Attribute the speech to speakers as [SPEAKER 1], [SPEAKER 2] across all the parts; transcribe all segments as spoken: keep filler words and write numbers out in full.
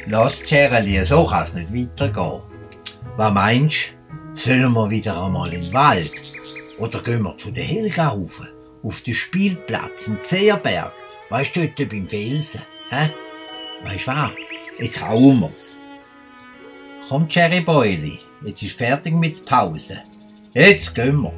[SPEAKER 1] Lass Gereli, so kann es nicht weitergehen. Was meinst du? Sollen wir wieder einmal in den Wald? Oder gehen wir zu der Helga rauf? Auf den Spielplatz in Zehrberg? Weißt du, dort beim Felsen? Hä? Weisst du was? Jetzt hauen wir's. Komm, Jerry Boyli, jetzt ist fertig mit der Pause. Jetzt gehen wir.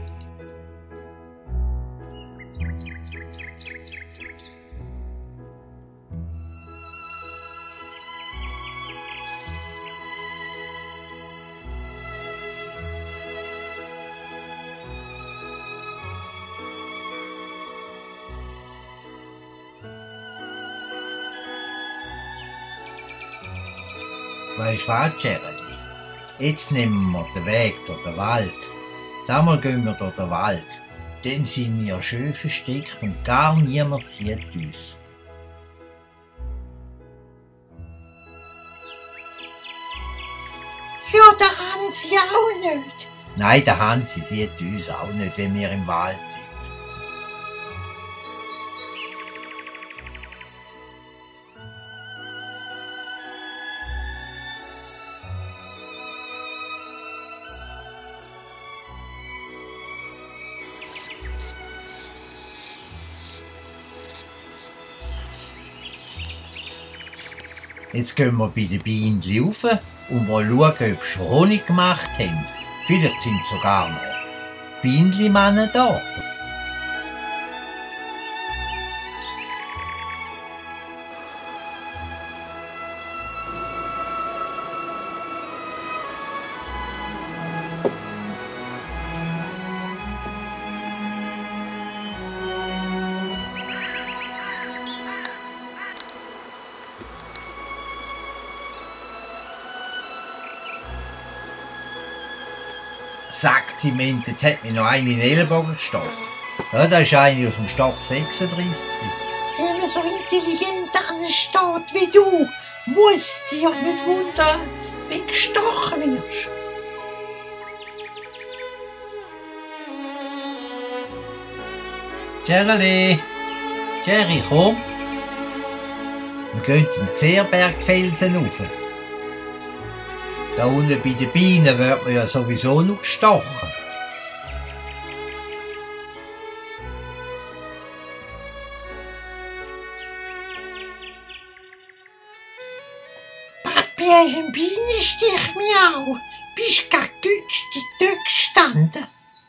[SPEAKER 1] Weisst du was, Gereli? Jetzt nehmen wir den Weg durch den Wald. Damals gehen wir durch den Wald. Dann sind wir schön versteckt und gar niemand sieht uns.
[SPEAKER 2] Ja, der Hansi auch nicht.
[SPEAKER 1] Nein, der Hansi sieht uns auch nicht, wenn wir im Wald sind. Jetzt gehen wir bei den Bienen rauf und mal schauen, ob sie schon Honig gemacht haben. Vielleicht sind sogar noch Bienenmänner da. Sackzement, jetzt hat mir noch eine in den Ellbogen gestochen. Ja, das war eine aus dem Stock sechsunddreißig.
[SPEAKER 2] Wenn man so intelligent ansteht wie du, muss dich ja nicht wundern, wenn du gestochen wirst.
[SPEAKER 1] Gereli, Jerry, komm. Wir gehen den Zehrbergfelsen rauf. Da unten bei den Bienen wird man ja sowieso noch gestochen.
[SPEAKER 2] Papi, hast einen Bienenstich, miau. Bist gar günstig dort gestanden.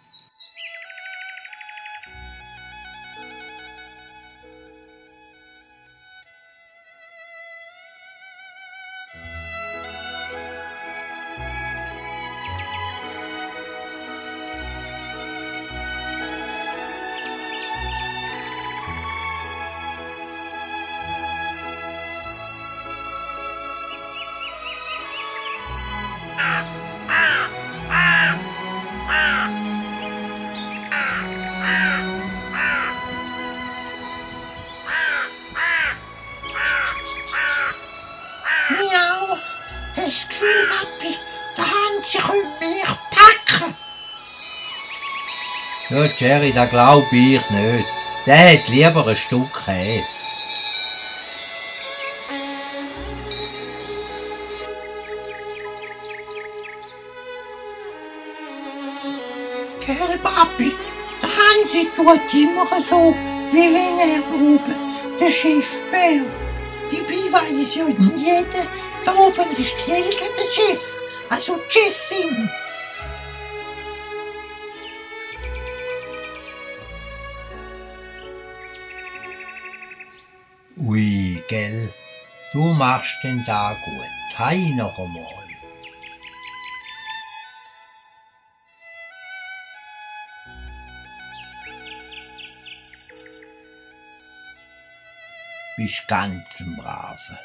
[SPEAKER 2] Miau, hast du das Gefühl, Papi, der Hansi könnte mich packen?
[SPEAKER 1] Ja, Jerry, das glaube ich nicht. Der hat lieber ein Stück Käse.
[SPEAKER 2] Gell, Papi, der Hansi tut immer so, wie wenn er oben der Chef wäre. Dabei weiss ja jeder, da oben ist die Helga der Chef, also die Chefin.
[SPEAKER 1] Ui, gell, du machst den Tag gut. Hei noch einmal. Bist ganz ein Brave.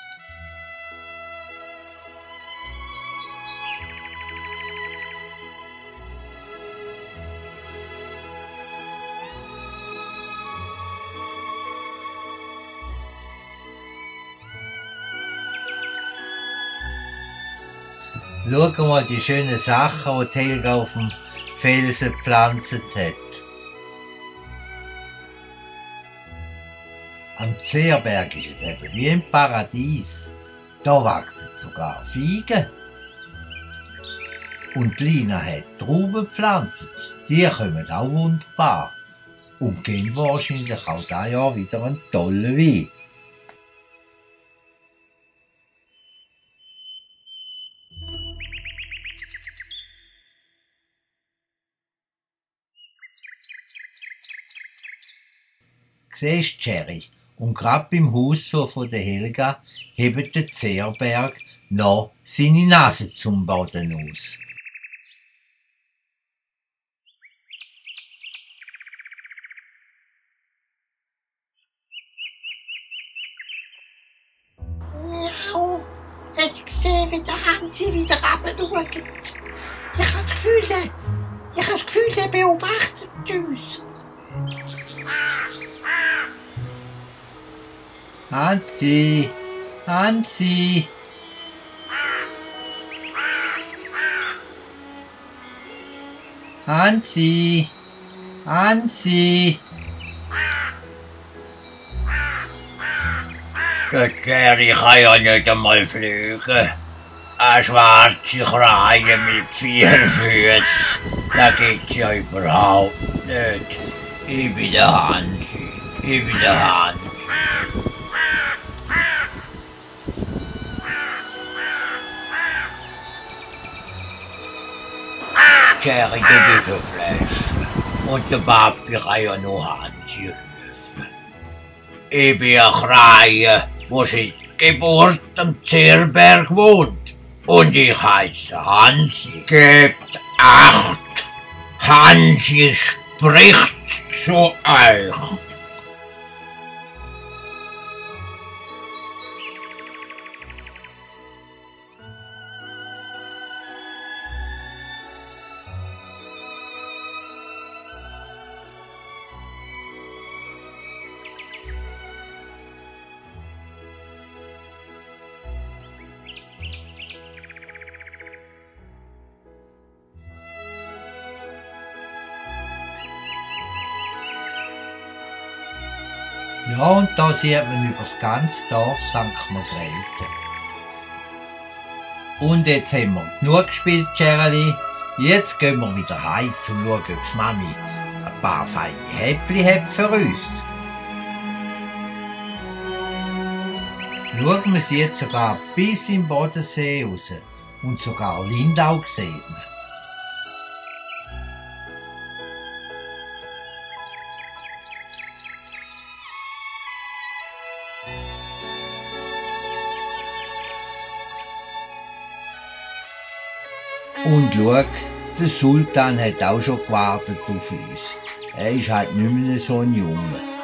[SPEAKER 1] Schau mal die schönen Sachen, die die Helga auf dem Felsen gepflanzt hat. Am Zehrberg ist es eben wie im Paradies. Da wachsen sogar Feigen. Und Lina hat Trauben gepflanzt. Die kommen auch wunderbar. Und geben wahrscheinlich auch dieses Jahr wieder einen tollen Wein. Siehst du, Jerry, und gerade beim Haus so von der Helga hebt der Zehrberg noch seine Nase zum Boden aus.
[SPEAKER 2] Miau, hast du gesehen, wie der Hansi wieder runterschaut? Ich habe das Gefühl, der, ich habe das Gefühl, der beobachtet uns.
[SPEAKER 1] Hansi, Hansi. Hansi, Hansi.
[SPEAKER 3] Der Jerry kann ja nicht einmal fliegen. Eine schwarze Kraie mit vier Füßen, das gibt's ja überhaupt nicht. Ich bin der Hansi, ich bin der Hansi. Jerry, du bist ein Fläschchen. Und der Papi kann ja nur Hansi rufen. Ich bin eine Kraie, wo seit Geburt am Zehrberg wohnt. Und ich heiße Hansi. Gebt Acht! Hansi spricht zu euch.
[SPEAKER 1] Ja, und da sieht man über das ganze Dorf Sankt Margrethe. Und jetzt haben wir genug gespielt, Gerli. Jetzt gehen wir wieder heim, um zu schauen, ob die Mami ein paar feine Häppli hat für uns. Schauen wir sie jetzt sogar bis im Bodensee raus. Und sogar Lindau sieht man. Und schau, der Sultan hat auch schon gewartet auf uns. Er ist halt nicht mehr so ein Junge.